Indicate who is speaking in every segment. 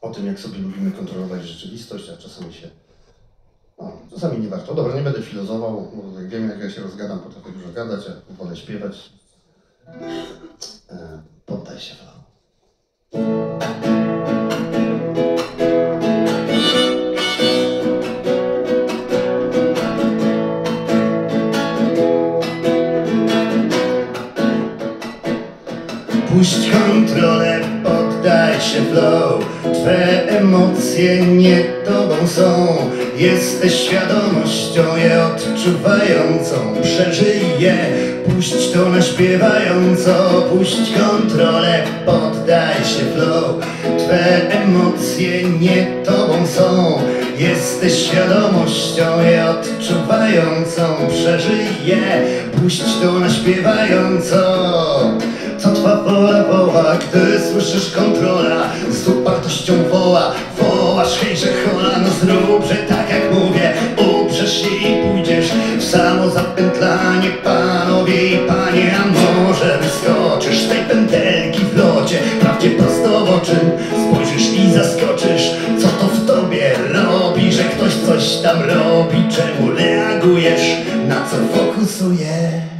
Speaker 1: o tym, jak sobie lubimy kontrolować rzeczywistość, a czasami się... No, czasami nie warto. Dobra, nie będę filozofował, bo jak wiem, jak ja się rozgadam, potrafię dużo gadać, a wolę śpiewać. Poddaj się flow. Puść kontrolę, poddaj się flow. Twe emocje nie tobą są. Jesteś świadomością je odczuwającą. Przeżyj je, puść to naśpiewająco. Puść kontrolę, poddaj się flow. Twe emocje nie tobą są. Jesteś świadomością je odczuwającą. Przeżyj je, puść to naśpiewająco. Co twa wola woła, gdy słyszysz kontrola z upartością woła, wołasz hejże hola, no zrób, że tak jak mówię, uprzesz się i pójdziesz w samo zapętlanie, panowie i panie, a może wyskoczysz z tej pętelki w locie, wprawdzie prosto w oczy, spojrzysz i zaskoczysz, co to w tobie robi, że ktoś coś tam robi, czemu reagujesz, na co fokusujesz.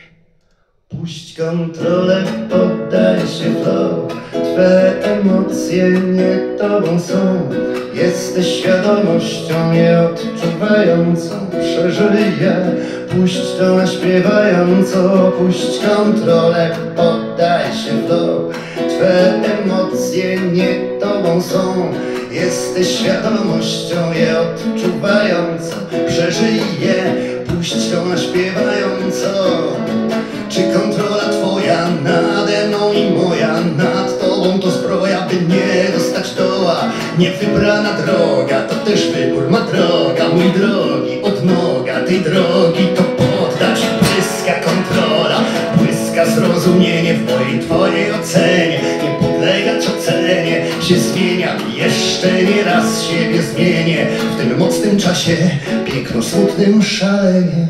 Speaker 1: Puść kontrolę, poddaj się flow. Twe emocje nie tobą są. Jesteś świadomością je odczuwającą. Przeżyj je, puść to naśpiewająco. Puść kontrolę, poddaj się flow. Twe emocje nie tobą są. Jesteś świadomością je odczuwającą. Przeżyj je, puść to naśpiewająco. Czy kontrola twoja nade mną i moja nad tobą to zbroja, by nie dostać doła? Niewybrana droga to też wybór ma droga, mój drogi, odnoga tej drogi to poddać. Błyska kontrola, błyska zrozumienie w mojej twojej ocenie. Nie podlegać ocenie, się zmieniam, jeszcze nie raz siebie zmienię. W tym mocnym czasie, piękno smutnym szalenie.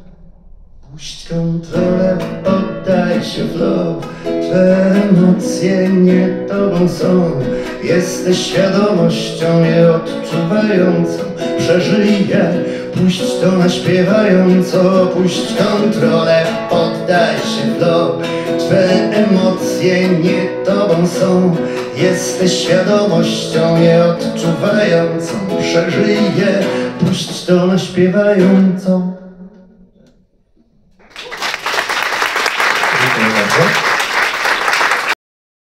Speaker 1: Puść kontrolę, poddaj się flow. Twe emocje nie tobą są. Jesteś świadomością je odczuwającą. Przeżyj je, puść to naśpiewająco. Puść kontrolę, poddaj się flow. Twe emocje nie tobą są. Jesteś świadomością je odczuwającą. Przeżyj je, puść to naśpiewająco.